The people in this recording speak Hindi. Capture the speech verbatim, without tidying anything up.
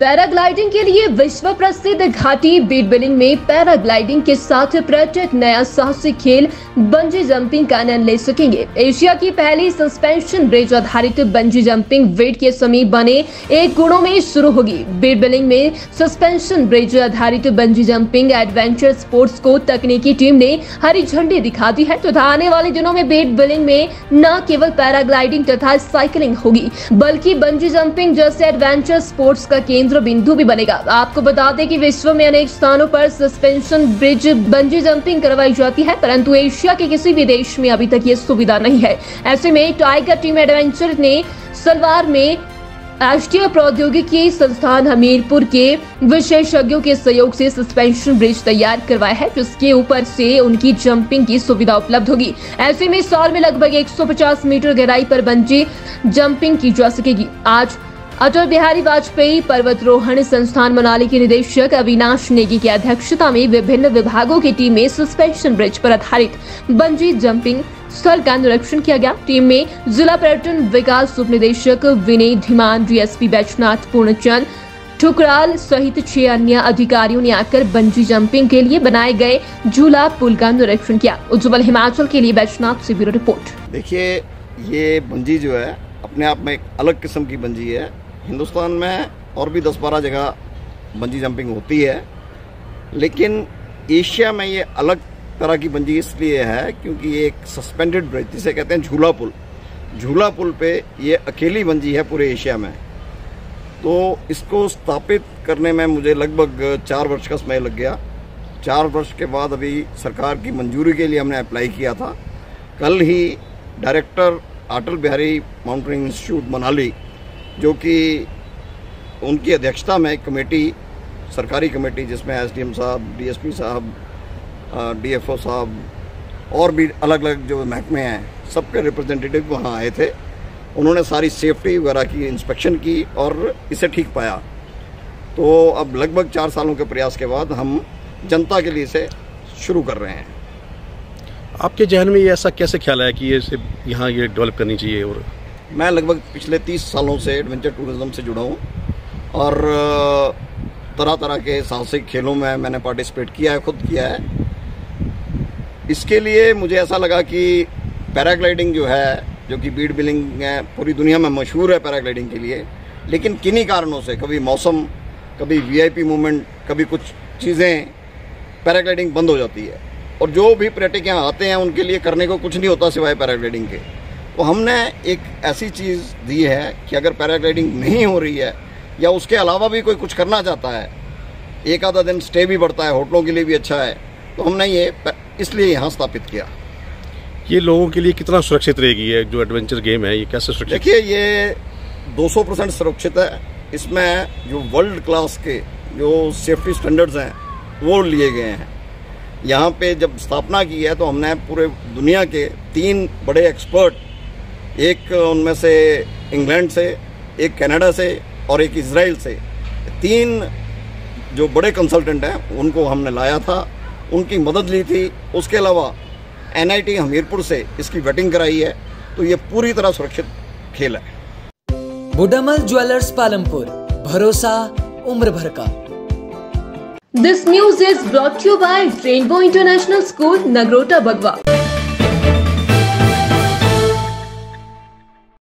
पैराग्लाइडिंग के लिए विश्व प्रसिद्ध घाटी बीड बिलिंग में पैराग्लाइडिंग के साथ पर्यटक नया साहसिक खेल बंजी जंपिंग का आनंद ले सकेंगे। एशिया की पहली सस्पेंशन ब्रिज आधारित बंजी जंपिंग वेट के समीप बने एक गुणों में शुरू होगी। बीड बिलिंग में सस्पेंशन ब्रिज आधारित बंजी जंपिंग एडवेंचर स्पोर्ट्स को तकनीकी टीम ने हरी झंडी दिखा दी है तथा आने वाले दिनों में बीड बिलिंग में न केवल पैराग्लाइडिंग तथा साइकिलिंग होगी बल्कि बंजी जंपिंग जैसे एडवेंचर स्पोर्ट्स का केंद्र बिंदु भी बनेगा। आपको बता दें कि विश्व में अनेक स्थानों पर सस्पेंशन ब्रिज बंजी जंपिंग करवाई जाती है, परंतु एशिया के किसी भी देश में अभी तक ये सुविधा नहीं है। ऐसे में टाइगर टीम एडवेंचर ने सलवार में राष्ट्रीय प्रौद्योगिकी संस्थान हमीरपुर के विशेषज्ञों के सहयोग से सस्पेंशन ब्रिज तैयार करवाया है, जिसके ऊपर से उनकी जंपिंग की सुविधा उपलब्ध होगी। ऐसे में साल में लगभग एक सौ पचास मीटर गहराई पर बंजी जंपिंग की जा सकेगी। आज अटल बिहारी वाजपेयी पर्वतारोहण संस्थान मनाली के निदेशक अविनाश नेगी की अध्यक्षता में विभिन्न विभागों की टीम में सस्पेंशन ब्रिज पर आधारित बंजी जंपिंग स्थल का निरीक्षण किया गया। टीम में जिला पर्यटन विकास उप निदेशक विनय धीमान, डीएसपी बैजनाथ पूर्णचंद ठुकराल सहित छह अन्य अधिकारियों ने आकर बंजी जंपिंग के लिए बनाए गए झूला पुल का निरीक्षण किया। उज्जवल हिमाचल के लिए बैजनाथ से ब्यूरो रिपोर्ट। देखिए, ये बंजी जो है अपने आप में एक अलग किस्म की बंजी है। हिंदुस्तान में और भी दस बारह जगह बंजी जंपिंग होती है, लेकिन एशिया में ये अलग तरह की बंजी इसलिए है क्योंकि ये एक सस्पेंडेड ब्रिज जिसे कहते हैं झूला पुल झूला पुल पे ये अकेली बंजी है पूरे एशिया में। तो इसको स्थापित करने में मुझे लगभग चार वर्ष का समय लग गया। चार वर्ष के बाद अभी सरकार की मंजूरी के लिए हमने अप्लाई किया था। कल ही director Atal Bihari mountaineering institute Manali, जो कि उनकी अध्यक्षता में एक कमेटी, सरकारी कमेटी जिसमें एसडीएम साहब, डीएसपी साहब, डीएफओ साहब और भी अलग अलग जो महकमे हैं, सबके रिप्रेजेंटेटिव वहाँ आए थे। उन्होंने सारी सेफ्टी वगैरह की इंस्पेक्शन की और इसे ठीक पाया। तो अब लगभग चार सालों के प्रयास के बाद हम जनता के लिए इसे शुरू कर रहे हैं। आपके जहन में ये ऐसा कैसे ख्याल आया कि ये इसे यहाँ ये डेवलप करनी चाहिए? और मैं लगभग पिछले तीस सालों से एडवेंचर टूरिज्म से जुड़ा हूँ और तरह तरह के साहसिक खेलों में मैंने पार्टिसिपेट किया है, खुद किया है। इसके लिए मुझे ऐसा लगा कि पैराग्लाइडिंग जो है, जो कि बीड बिलिंग पूरी दुनिया में मशहूर है पैराग्लाइडिंग के लिए, लेकिन किन्हीं कारणों से कभी मौसम, कभी वीआईपी मूवमेंट, कभी कुछ चीज़ें पैराग्लाइडिंग बंद हो जाती है और जो भी पर्यटक यहाँ आते हैं उनके लिए करने को कुछ नहीं होता सिवाय पैराग्लाइडिंग के। तो हमने एक ऐसी चीज़ दी है कि अगर पैराग्लाइडिंग नहीं हो रही है या उसके अलावा भी कोई कुछ करना चाहता है, एक आधा दिन स्टे भी बढ़ता है, होटलों के लिए भी अच्छा है, तो हमने ये इसलिए यहाँ स्थापित किया। ये लोगों के लिए कितना सुरक्षित रहेगी ये जो एडवेंचर गेम है, ये कैसे सुरक्षित? देखिए, ये दो सौ परसेंट सुरक्षित है। इसमें जो वर्ल्ड क्लास के जो सेफ्टी स्टैंडर्ड्स हैं वो लिए गए हैं। यहाँ पे जब स्थापना की है तो हमने पूरे दुनिया के तीन बड़े एक्सपर्ट, एक उनमें से इंग्लैंड से, एक कनाडा से और एक इजराइल से, तीन जो बड़े कंसल्टेंट हैं उनको हमने लाया था, उनकी मदद ली थी। उसके अलावा एनआईटी हमीरपुर से इसकी वेटिंग कराई है। तो ये पूरी तरह सुरक्षित खेल है। बुडामल ज्वेलर्स पालमपुर, भरोसा उम्र भर का। This news is brought you by rainbow international school, Nagrota, Bagwan.